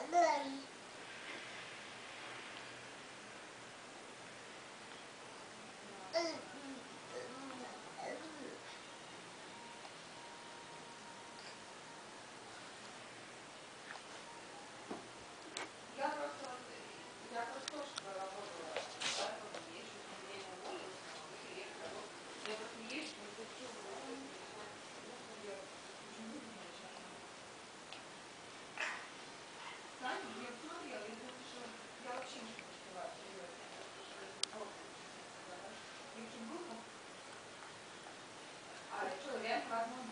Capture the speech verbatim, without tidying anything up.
Я просто, я просто тоже проработала, да, как бы есть еще время уволилась, и приехала. Я просто есть, не хочу, я очень выгодно сейчас. Саня, я посмотрела, я думаю, что я вообще не успеваю, серьезно. Я чуть был, а что, реально возможно